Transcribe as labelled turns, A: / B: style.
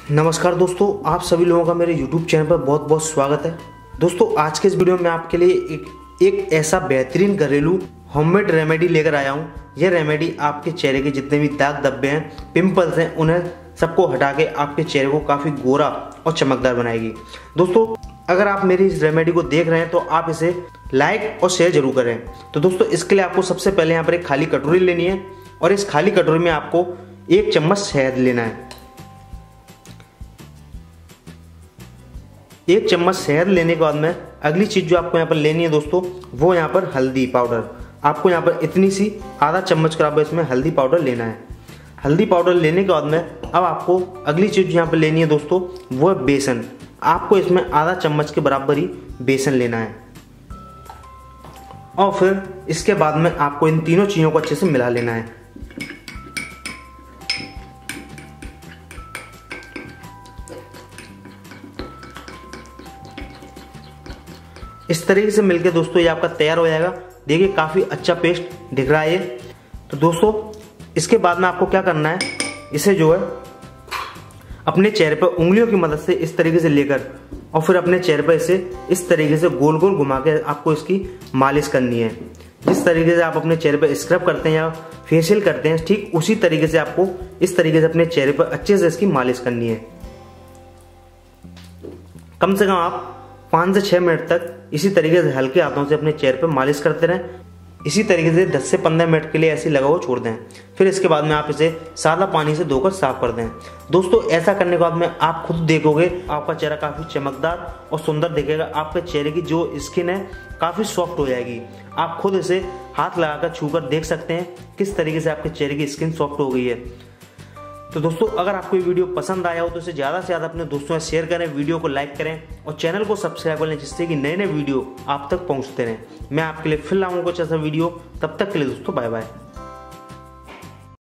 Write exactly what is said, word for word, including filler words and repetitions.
A: नमस्कार दोस्तों, आप सभी लोगों का मेरे YouTube चैनल पर बहुत बहुत स्वागत है। दोस्तों आज के इस वीडियो में आपके लिए एक एक ऐसा बेहतरीन घरेलू होममेड रेमेडी लेकर आया हूँ। यह रेमेडी आपके चेहरे के जितने भी दाग धब्बे हैं, पिंपल्स हैं, उन्हें सबको हटा के आपके चेहरे को काफ़ी गोरा और चमकदार बनाएगी। दोस्तों अगर आप मेरी इस रेमेडी को देख रहे हैं तो आप इसे लाइक और शेयर जरूर करें। तो दोस्तों इसके लिए आपको सबसे पहले यहाँ पर एक खाली कटोरी लेनी है और इस खाली कटोरी में आपको एक चम्मच शहद लेना है। एक चम्मच शहद लेने के बाद में अगली चीज़ जो आपको यहाँ पर लेनी है दोस्तों, वो यहाँ पर हल्दी पाउडर। आपको यहाँ पर इतनी सी आधा चम्मच के बराबर इसमें हल्दी पाउडर लेना है। हल्दी पाउडर लेने के बाद में अब आपको अगली चीज़ यहाँ पर लेनी है दोस्तों, वो है बेसन। आपको इसमें आधा चम्मच के बराबर ही बेसन लेना है और फिर इसके बाद में आपको इन तीनों चीज़ों को अच्छे से मिला लेना है। इस तरीके से मिलके दोस्तों ये आपका तैयार हो जाएगा। देखिए काफ़ी अच्छा पेस्ट दिख रहा है ये। तो दोस्तों इसके बाद में आपको क्या करना है, इसे जो है अपने चेहरे पर उंगलियों की मदद से इस तरीके से लेकर और फिर अपने चेहरे पर इसे इस तरीके से गोल गोल घुमा के आपको इसकी मालिश करनी है। जिस तरीके से आप अपने चेहरे पर स्क्रब करते हैं या फेशियल करते हैं, ठीक उसी तरीके से आपको इस तरीके से अपने चेहरे पर अच्छे से इसकी मालिश करनी है। कम से कम आप पाँच से छः मिनट तक इसी तरीके से हल्के हाथों से अपने चेहरे पर मालिश करते रहें। इसी तरीके से दस से पंद्रह मिनट के लिए ऐसे लगा हुआ छोड़ दें। फिर इसके बाद में आप इसे सादा पानी से धोकर साफ कर दें। दोस्तों ऐसा करने के बाद में आप खुद देखोगे आपका चेहरा काफ़ी चमकदार और सुंदर दिखेगा। आपके चेहरे की जो स्किन है काफ़ी सॉफ्ट हो जाएगी। आप खुद इसे हाथ लगाकर छूकर देख सकते हैं किस तरीके से आपके चेहरे की स्किन सॉफ्ट हो गई है। तो दोस्तों अगर आपको ये वीडियो पसंद आया हो तो इसे ज़्यादा से ज़्यादा अपने दोस्तों में शेयर करें, वीडियो को लाइक करें और चैनल को सब्सक्राइब करें, जिससे कि नए नए वीडियो आप तक पहुंचते रहें। मैं आपके लिए फिर लाऊंगा कुछ ऐसा वीडियो। तब तक के लिए दोस्तों बाय बाय।